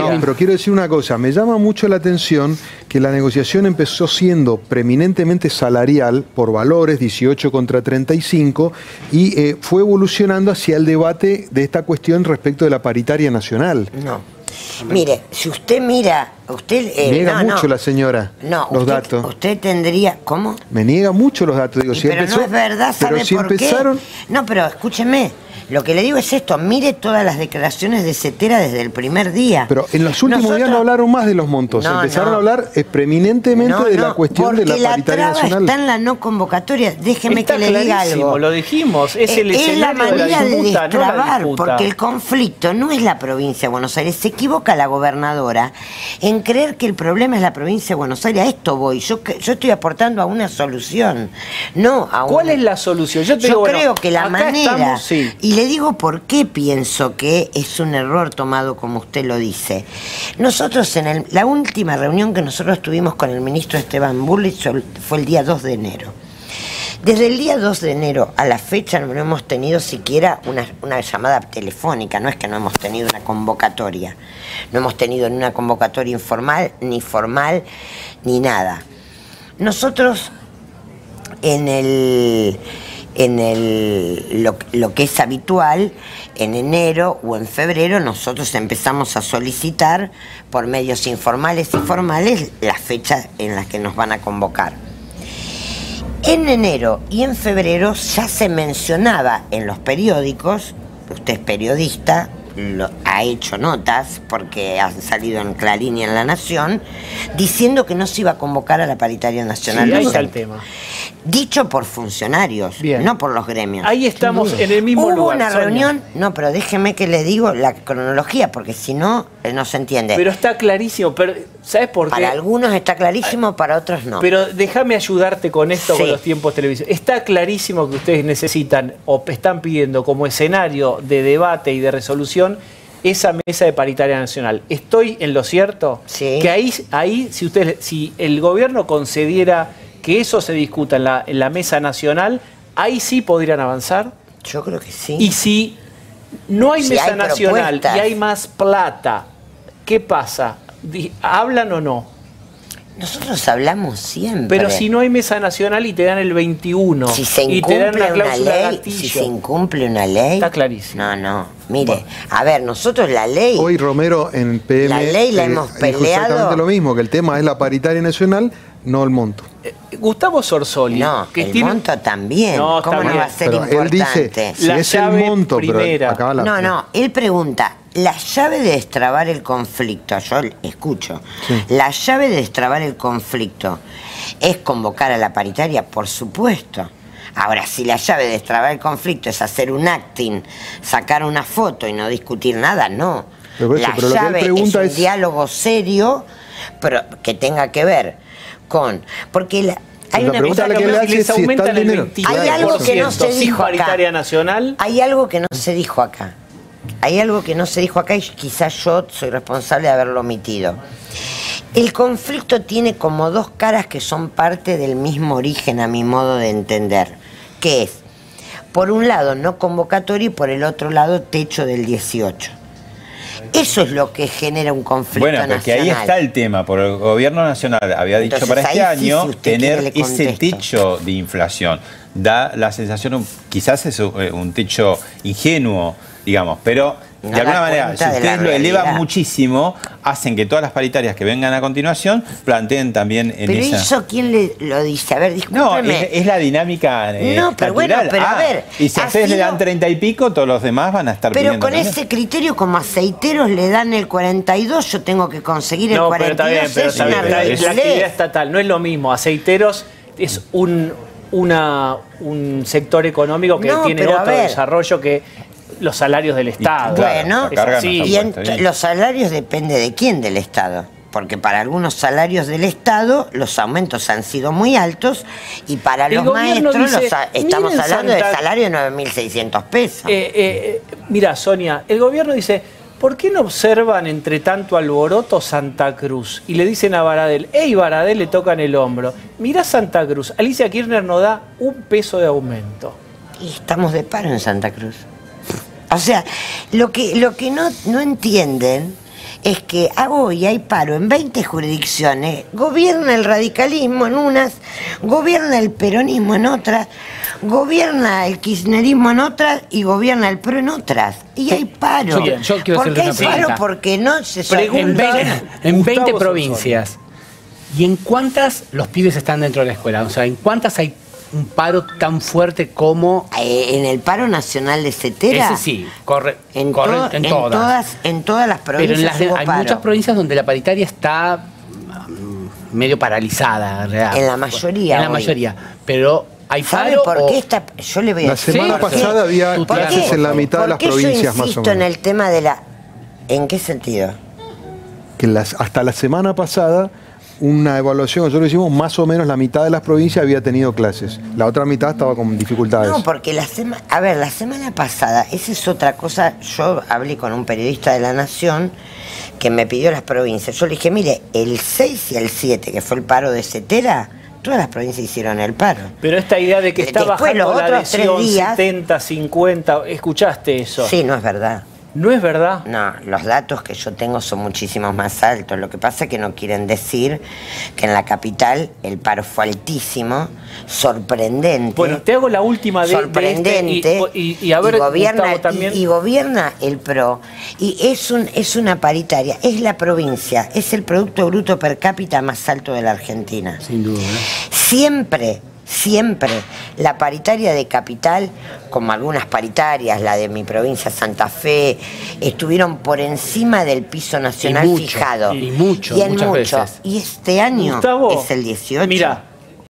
pero quiero decir una cosa. Me llama mucho la atención que la negociación empezó siendo preeminentemente salarial por valores, 18 contra 35, y fue evolucionando hacia el debate de esta cuestión respecto de la paritaria nacional. No. Mire, si usted mira, niega mucho la señora los datos. Usted tendría, ¿cómo? Me niega mucho los datos, digo, pero no es verdad, ¿sabe por qué? No, pero escúcheme. Lo que le digo es esto, mire todas las declaraciones de Cetera desde el primer día. Pero en los últimos días no hablaron más de los montos, empezaron a hablar preeminentemente de la cuestión de la paritaria nacional. Porque la traba está en la no convocatoria, déjeme que le diga algo. Lo dijimos, es el escenario de la disputa, de destrabar, porque el conflicto no es la provincia de Buenos Aires. Se equivoca la gobernadora en creer que el problema es la provincia de Buenos Aires. A esto voy, yo estoy aportando a una solución, no a una... ¿Cuál es la solución? Yo creo que la manera... Y le digo por qué pienso que es un error tomado como usted lo dice. Nosotros en la última reunión que nosotros tuvimos con el ministro Esteban Bullrich fue el día 2 de enero. Desde el día 2 de enero a la fecha no hemos tenido siquiera una llamada telefónica, no es que no hemos tenido una convocatoria. No hemos tenido ni una convocatoria informal, ni formal, ni nada. Nosotros lo que es habitual, en enero o en febrero nosotros empezamos a solicitar por medios informales y formales las fechas en las que nos van a convocar. En enero y en febrero ya se mencionaba en los periódicos, usted es periodista, ha hecho notas porque han salido en Clarín y en La Nación, diciendo que no se iba a convocar a la paritaria nacional. Sí, ahí está el tema. Dicho por funcionarios, no por los gremios. Ahí estamos en el mismo lugar. Hubo una reunión, no, pero déjeme que le digo la cronología, porque si no, no se entiende. Pero está clarísimo, pero ¿sabes por qué? Para algunos está clarísimo, para otros no. Pero déjame ayudarte con esto, con los tiempos televisivos. Está clarísimo que ustedes necesitan o están pidiendo como escenario de debate y de resolución esa mesa de paritaria nacional. ¿Estoy en lo cierto? Sí. Que ahí si el gobierno concediera que eso se discuta en la mesa nacional, ahí sí podrían avanzar. Yo creo que sí. Y si no hay mesa nacional y hay más plata, ¿qué pasa? ¿Hablan o no? Nosotros hablamos siempre. Pero si no hay mesa nacional y te dan el 21 si se y te dan una cláusula ley, gatillo, si se incumple una ley, está clarísimo. No, mire, a ver, nosotros la ley... Hoy Romero en PM la ley la hemos peleado... exactamente lo mismo, que el tema es la paritaria nacional, no el monto. Gustavo Sorsoli... No, que el monto también. No, ¿Cómo no va a ser importante? Él dice, si es el monto, primera. Pero acaba la... No, él pregunta, la llave de destrabar el conflicto, yo escucho, la llave de destrabar el conflicto es convocar a la paritaria, por supuesto. Ahora, si la llave de destrabar el conflicto es hacer un acting, sacar una foto y no discutir nada, no. Pero la llave es un diálogo serio, pero que tenga que ver con... Porque hay una pregunta que le hace les aumentan el 23%. Hay algo que no se dijo acá. Paritaria nacional. Hay algo que no se dijo acá. Hay algo que no se dijo acá y quizás yo soy responsable de haberlo omitido. El conflicto tiene como dos caras que son parte del mismo origen, a mi modo de entender. Que es, por un lado, no convocatorio y por el otro lado, techo del 18. Eso es lo que genera un conflicto nacional. Bueno, porque ahí está el tema. Por el gobierno nacional había dicho para este año tener ese techo de inflación. Da la sensación, quizás es un techo ingenuo, digamos, pero de alguna manera, si ustedes lo elevan muchísimo, hacen que todas las paritarias que vengan a continuación planteen también en pero esa... ¿Pero eso quién lo dice? A ver, discúlpeme. No, es la dinámica no, pero natural. Bueno, pero a ver... Y si a ustedes le dan 30 y pico, todos los demás van a estar pidiendo con también. Ese criterio, como aceiteros le dan el 42, yo tengo que conseguir el 42. Pero está bien, la actividad estatal no es lo mismo. Aceiteros es un sector económico que tiene otro desarrollo que los salarios del Estado. Bueno, los salarios depende de quién del Estado. Porque para algunos salarios del Estado los aumentos han sido muy altos y para los maestros estamos hablando de salario de 9.600 pesos. Mira, Sonia, el gobierno dice, ¿por qué no observan entre tanto alboroto Santa Cruz? Y le dicen a Baradel, hey, Baradel, le tocan el hombro. Mirá Santa Cruz, Alicia Kirchner no da un peso de aumento. Y estamos de paro en Santa Cruz. O sea, lo que no entienden es que hoy hay paro en 20 jurisdicciones, gobierna el radicalismo en unas, gobierna el peronismo en otras, gobierna el kirchnerismo en otras y gobierna el PRO en otras. Y hay paro. Yo quiero ¿Por qué hay hacerle una paro? pregunta. Porque no se En 20 provincias. ¿Y en cuántas los pibes están dentro de la escuela? O sea, ¿en cuántas hay un paro tan fuerte como...? En el paro nacional de Cetera. Ese sí, corre en todas. En todas las provincias. Pero hay muchas provincias donde la paritaria está medio paralizada, en realidad. En la mayoría. En la mayoría. Pero hay ¿sabe paro. por qué está? Yo le voy a La semana pasada había clases en la mitad de las provincias, más o menos. Insisto en el tema de la. ¿En qué sentido? Que hasta la semana pasada, una evaluación que nosotros hicimos, más o menos la mitad de las provincias había tenido clases. La otra mitad estaba con dificultades. No, porque la semana pasada, esa es otra cosa. Yo hablé con un periodista de La Nación que me pidió las provincias. Yo le dije, mire, el 6 y el 7, que fue el paro de Cetera, todas las provincias hicieron el paro. Pero esta idea de que está después, bajando la adhesión 3 días, 70, 50, ¿escuchaste eso? Sí, no es verdad. ¿No es verdad? No, los datos que yo tengo son muchísimos más altos. Lo que pasa es que no quieren decir que en la capital el paro fue altísimo, sorprendente. Bueno, te hago la última de sorprendente, y a ver, gobierna, también. Y gobierna el PRO. Y es una paritaria, es la provincia, es el Producto Bruto Per Cápita más alto de la Argentina. Sin duda. Siempre la paritaria de capital, como algunas paritarias, la de mi provincia Santa Fe, estuvieron por encima del piso nacional fijado. Y muchas veces. Y este año Gustavo, es el 18. Mira,